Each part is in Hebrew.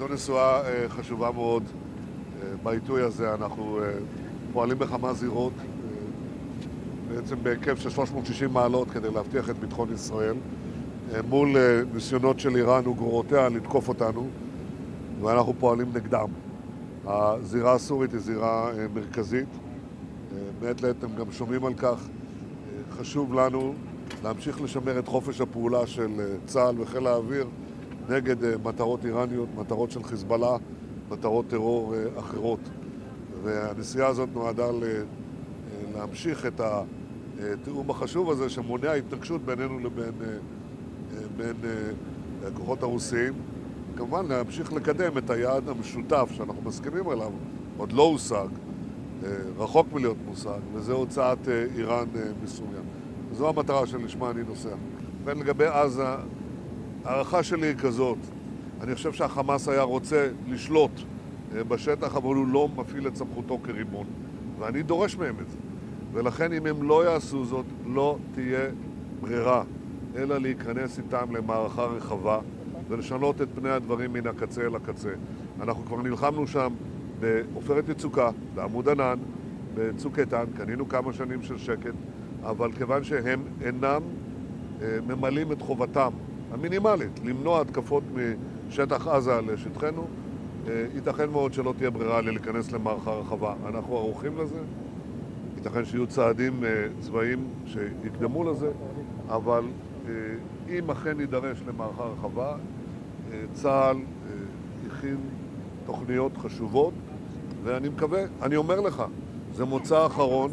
זו נשואה חשובה מאוד. בעיתוי הזה אנחנו פועלים בכמה זירות, בעצם בהיקף של 360 מעלות כדי להבטיח את ביטחון ישראל, מול ניסיונות של איראן וגרורותיה לתקוף אותנו, ואנחנו פועלים נגדם. הזירה הסורית היא זירה מרכזית, מעת לעת הם גם שומעים על כך. חשוב לנו להמשיך לשמר את חופש הפעולה של צה"ל וחיל האוויר נגד מטרות איראניות, מטרות של חיזבאללה, מטרות טרור אחרות. והנסיעה הזאת נועדה להמשיך את התיאום החשוב הזה שמונע התנגשות בינינו לבין הכוחות הרוסיים. כמובן להמשיך לקדם את היעד המשותף שאנחנו מסכימים עליו, עוד לא הושג, רחוק מלהיות מושג, וזה הוצאת איראן מסוריה. זו המטרה שלשמה אני נוסע. ולגבי עזה, הערכה שלי היא כזאת. אני חושב שהחמאס היה רוצה לשלוט בשטח, אבל הוא לא מפעיל את סמכותו כריבון. ואני דורש מהם את זה. ולכן אם הם לא יעשו זאת, לא תהיה ברירה, אלא להיכנס איתם למערכה רחבה ולשנות את פני הדברים מן הקצה אל הקצה. אנחנו כבר נלחמנו שם בעופרת יצוקה, בעמוד ענן, בצוק איתן, קנינו כמה שנים של שקט, אבל כיוון שהם אינם ממלאים את חובתם המינימלית למנוע התקפות משטח עזה לשטחנו, ייתכן מאוד שלא תהיה ברירה להיכנס למערכה רחבה. אנחנו ערוכים לזה, ייתכן שיהיו צעדים צבאיים שיקדמו לזה, אבל אם אכן יידרש למערכה רחבה, צה"ל הכין תוכניות חשובות, ואני מקווה, אני אומר לך, זה מוצא אחרון,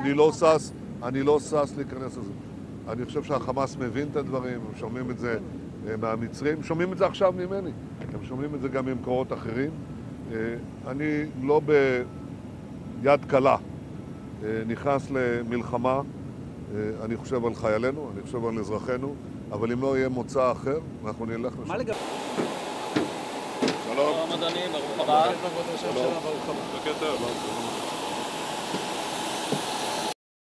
אני לא שש להיכנס לזה. אני חושב שהחמאס מבין את הדברים, הם שומעים את זה מהמצרים, שומעים את זה עכשיו ממני, הם שומעים את זה גם ממקורות אחרים. אני לא ביד קלה נכנס למלחמה, אני חושב על חיילינו, אני חושב על אזרחינו, אבל אם לא יהיה מוצא אחר, אנחנו נלך לשם. שלום. שלום אדוני, ברוך הבא. שלום. בוקר טוב.